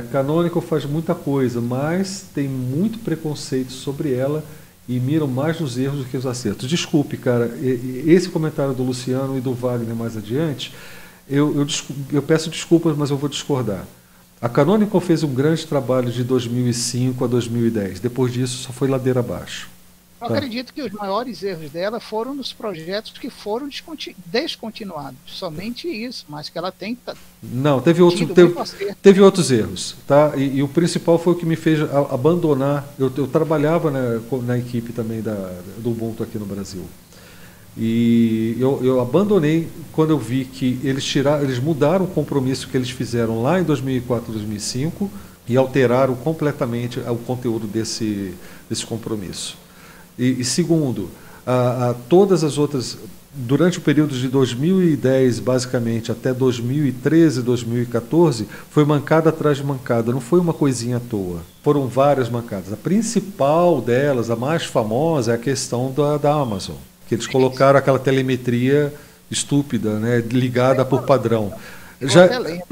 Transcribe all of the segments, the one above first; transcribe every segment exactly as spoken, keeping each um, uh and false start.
Canonical faz muita coisa, mas tem muito preconceito sobre ela e miram mais nos erros do que os acertos. Desculpe, cara, esse comentário do Luciano e do Wagner mais adiante, eu, eu, eu peço desculpas, mas eu vou discordar. A Canonical fez um grande trabalho de dois mil e cinco a dois mil e dez. Depois disso, só foi ladeira abaixo. Eu Tá? acredito que os maiores erros dela foram nos projetos que foram descontinuados. Somente isso, mas que ela tem... Não, teve outros, teve, teve outros erros. Tá? E, e o principal foi o que me fez abandonar. Eu, eu trabalhava na, na equipe também da, do Ubuntu aqui no Brasil. E eu, eu abandonei quando eu vi que eles, tiraram, eles mudaram o compromisso que eles fizeram lá em dois mil e quatro, dois mil e cinco e alteraram completamente o conteúdo desse, desse compromisso. E, e segundo, a, a, todas as outras, durante o período de dois mil e dez, basicamente, até dois mil e treze, dois mil e quatorze, foi mancada atrás de mancada, não foi uma coisinha à toa. Foram várias mancadas. A principal delas, a mais famosa, é a questão da, da Amazon, que eles colocaram aquela telemetria estúpida, né, ligada por padrão. Já,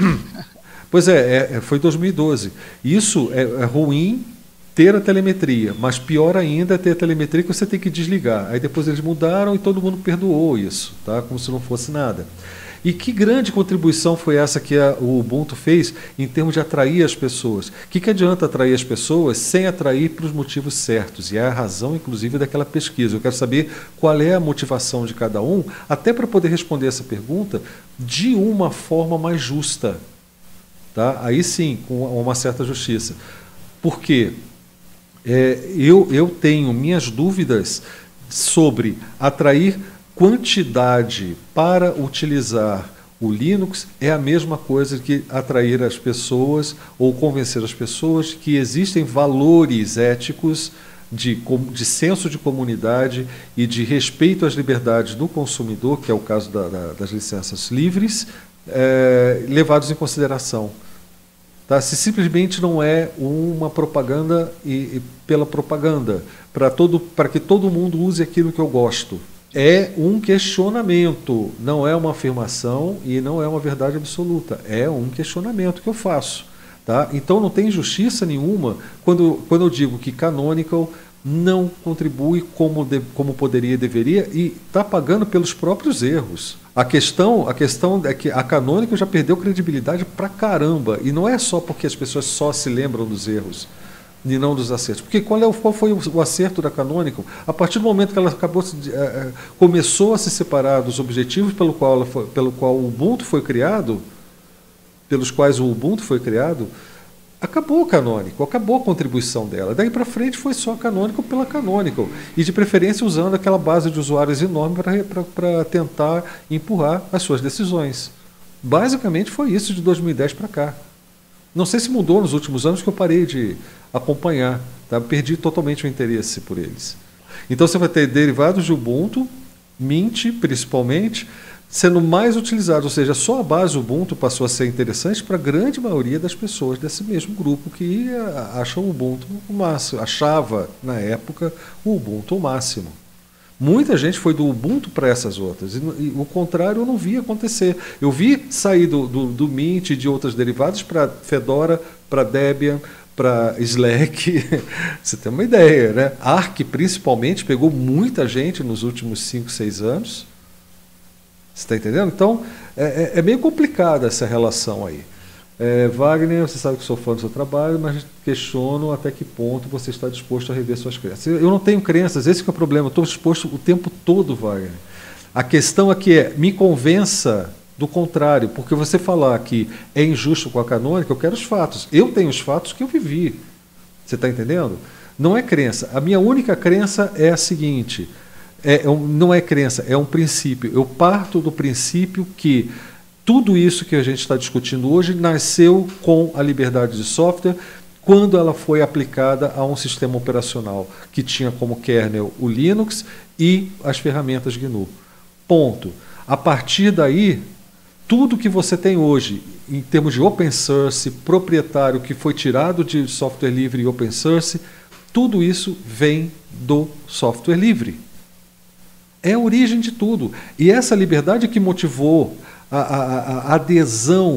pois é, é, foi dois mil e doze. Isso é, é ruim ter a telemetria, mas pior ainda é ter a telemetria que você tem que desligar. Aí depois eles mudaram e todo mundo perdoou isso, tá? Como se não fosse nada. E que grande contribuição foi essa que a, o Ubuntu fez em termos de atrair as pessoas? O que, que adianta atrair as pessoas sem atrair para os motivos certos? E é a razão, inclusive, daquela pesquisa. Eu quero saber qual é a motivação de cada um, até para poder responder essa pergunta de uma forma mais justa. Tá? Aí sim, com uma certa justiça. Por quê? É, eu, eu tenho minhas dúvidas sobre atrair quantidade para utilizar o Linux é a mesma coisa que atrair as pessoas ou convencer as pessoas que existem valores éticos de, de senso de comunidade e de respeito às liberdades do consumidor, que é o caso da, da, das licenças livres, é, levados em consideração. Tá? Se simplesmente não é uma propaganda e, e pela propaganda, para todo, para que todo mundo use aquilo que eu gosto. É um questionamento, não é uma afirmação e não é uma verdade absoluta. É um questionamento que eu faço. Tá? Então não tem justiça nenhuma quando, quando eu digo que Canonical não contribui como, de, como poderia e deveria e está pagando pelos próprios erros. A questão, a questão é que a Canonical já perdeu credibilidade pra caramba. E não é só porque as pessoas só se lembram dos erros e não dos acertos. Porque qual, é o, qual foi o, o acerto da Canonical? A partir do momento que ela acabou, é, começou a se separar dos objetivos pelo qual, ela foi, pelo qual o Ubuntu foi criado, pelos quais o Ubuntu foi criado, acabou o Canonical, acabou a contribuição dela. Daí para frente foi só Canonical pela Canonical. E de preferência usando aquela base de usuários enorme para tentar empurrar as suas decisões. Basicamente foi isso de dois mil e dez para cá. Não sei se mudou nos últimos anos que eu parei de acompanhar. Tá? Perdi totalmente o interesse por eles. Então você vai ter derivados de Ubuntu, Mint principalmente, sendo mais utilizados, ou seja, só a base Ubuntu passou a ser interessante para a grande maioria das pessoas desse mesmo grupo que acham o Ubuntu o máximo, achava na época o Ubuntu o máximo. Muita gente foi do Ubuntu para essas outras, e, e o contrário eu não vi acontecer. Eu vi sair do, do, do Mint e de outras derivadas para Fedora, para Debian, para Slack. Você tem uma ideia, né? Arch, principalmente, pegou muita gente nos últimos cinco, seis anos. Você está entendendo? Então, é, é meio complicada essa relação aí. É, Wagner, você sabe que sou fã do seu trabalho, mas questiono até que ponto você está disposto a rever suas crenças. Eu não tenho crenças, esse que é o problema. Eu estou disposto o tempo todo, Wagner. A questão aqui é, me convença do contrário, porque você falar que é injusto com a Canonical, eu quero os fatos. Eu tenho os fatos que eu vivi. Você está entendendo? Não é crença. A minha única crença é a seguinte... É, não é crença, é um princípio. Eu parto do princípio que tudo isso que a gente está discutindo hoje nasceu com a liberdade de software quando ela foi aplicada a um sistema operacional que tinha como kernel o Linux e as ferramentas G N U. Ponto. A partir daí, tudo que você tem hoje, em termos de open source, proprietário, que foi tirado de software livre e open source, tudo isso vem do software livre. É a origem de tudo. E essa liberdade que motivou a, a, a adesão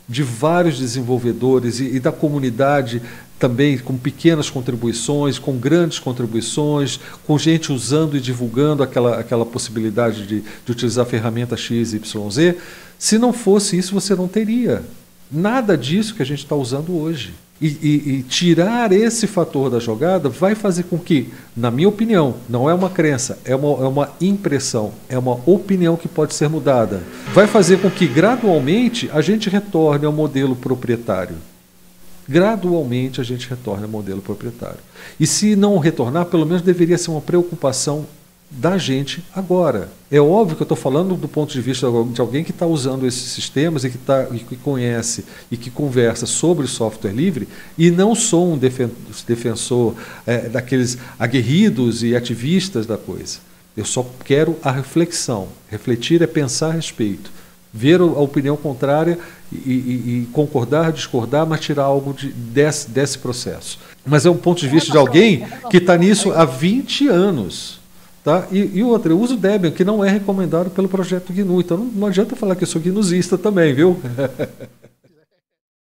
de vários desenvolvedores e, e da comunidade também, com pequenas contribuições, com grandes contribuições, com gente usando e divulgando aquela, aquela possibilidade de, de utilizar a ferramenta X Y Z. Se não fosse isso, você não teria nada disso que a gente está usando hoje. E, e, e tirar esse fator da jogada vai fazer com que, na minha opinião, não é uma crença, é uma, é uma impressão, é uma opinião que pode ser mudada. Vai fazer com que, gradualmente, a gente retorne ao modelo proprietário. Gradualmente a gente retorna ao modelo proprietário. E se não retornar, pelo menos deveria ser uma preocupação da gente agora. É óbvio que eu estou falando do ponto de vista de alguém que está usando esses sistemas e que, tá, e que conhece e que conversa sobre software livre, e não sou um defensor é, daqueles aguerridos e ativistas da coisa. Eu só quero a reflexão. Refletir é pensar a respeito. Ver a opinião contrária e, e, e concordar, discordar, mas tirar algo de, desse, desse processo. Mas é um ponto de vista de alguém que está nisso há vinte anos. Tá? E, e outra, eu uso o Debian, que não é recomendado pelo projeto G N U. Então não, não adianta falar que eu sou gnusista também, viu?